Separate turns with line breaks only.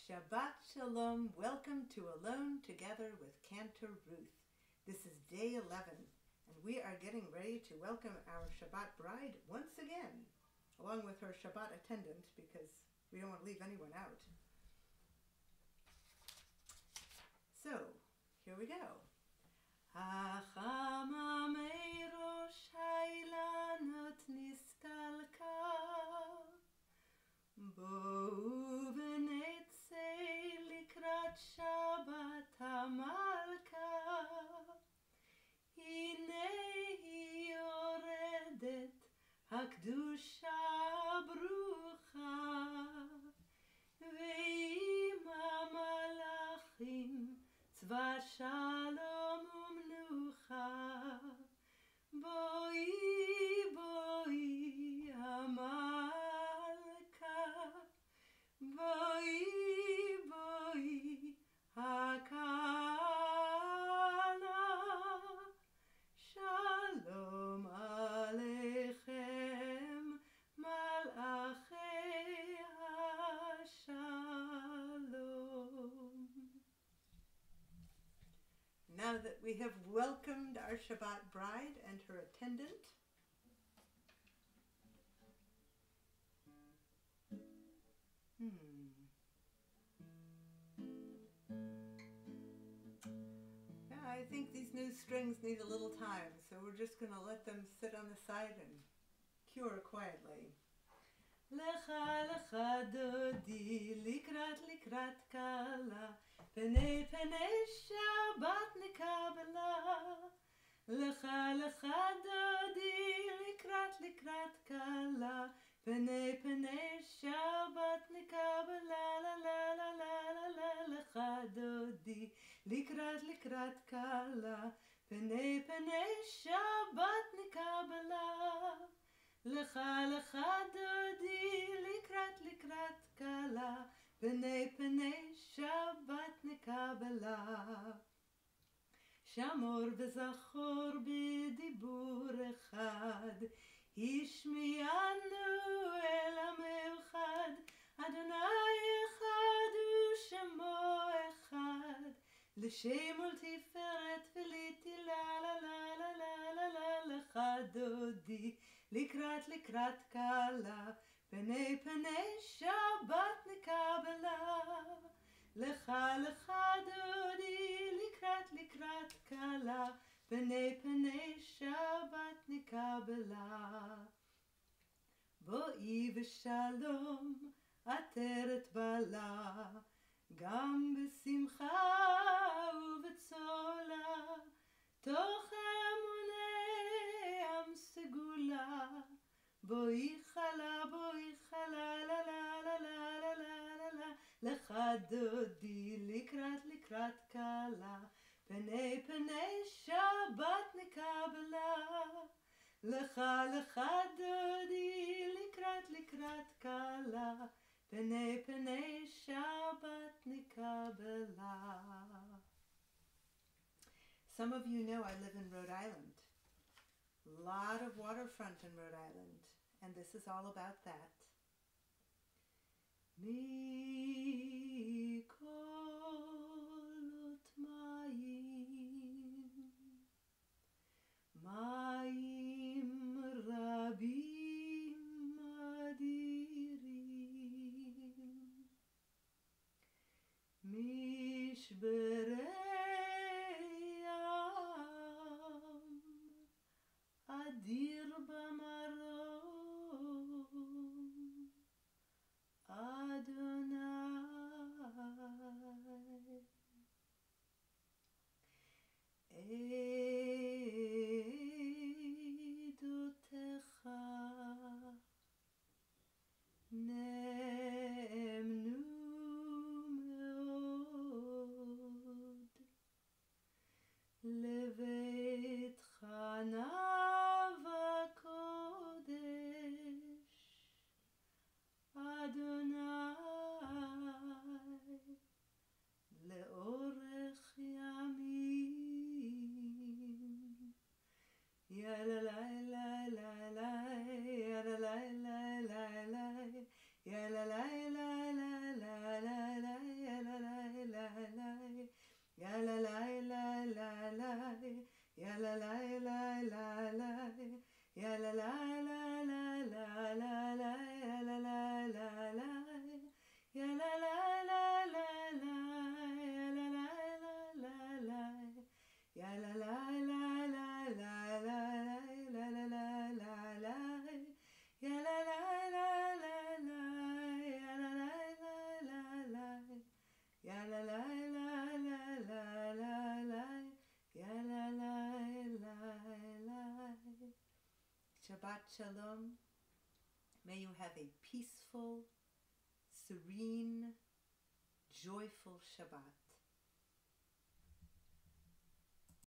Shabbat Shalom. Welcome to Alone Together with Cantor Ruth. This is day 11, and we are getting ready to welcome our Shabbat Bride once again, along with her Shabbat attendant, because we don't want to leave anyone out. So, here we go. החממי ראש האילנות נסתלקה, בואו ונצא לקראת שבת המלכה, הנה היא יורדת הקדושה ברוכה, ועם המלאכים צבא שלום ומנוחה, בואי בואי המלכה, בואי בואי הכלה, שלום עליכם מלאכי השלום. Now that we have welcomed our Shabbat bride and her attendant, yeah, I think these new strings need a little time, so we're just going to let them sit on the side and cure quietly. לך לך דודי לקראת לקראת קלה, פני פני שבת נקבלה. לך לך דודי לקראת לקראת קלה, פני פני שבת נקבלה. לה לה לה לה לה לה. לך דודי לקראת לקראת קלה, פני פני שבת נקבלה. לך לך דודי לקראת לקראת קלה, פני פני שבת נקבלה. שמור וזכור בדיבור אחד, השמיענו אל המאוחד, אדוני אחד ושמו אחד, לשם ולתפארת ולתהילה. לה לה לה לה לה לה. לך דודי לקראת לקראת קלה, פני פני שבת נקבלה. לך לך דודי לקראת לקראת קלה, פני פני שבת נקבלה. בואי בשלום עטרת בלה, גם בשמחה ובצולה, תוך אמוני עם סגולה. בואי חלה לה לה לה לה לה לה לה. לך דודי לקראת לקראת קלה, פני פני שבת נקבלה. לך לך דודי לקראת לקראת קלה, פני פני שבת נקבלה. Some of you know I live in Rhode Island. A lot of waterfront in Rhode Island, and this is all about that. מכל מים, מים רבים אדירים, משברי אדיר במרום, אדוני. עדותיך נאמנו מאוד, לביתך נאווה קודש, אדוני, לאורך ימים. יא לה לה לה לה לה, יא לה לה לה לה לה, יא לה לה לה לה לה לה לה, Shabbat Shalom. May you have a peaceful, serene, joyful Shabbat.